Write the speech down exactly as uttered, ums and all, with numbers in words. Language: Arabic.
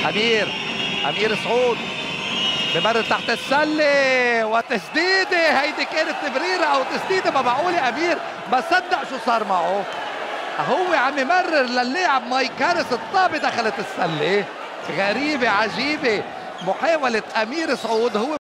امير امير سعود بمر تحت السله وتسديده. هيدي كانت تمريره او تسديده ما معقوله. امير ما صدق شو صار معه. هو عم يمرر للاعب مايك هاريس، الطابه دخلت السله. غريبه عجيبه محاوله امير سعود. هو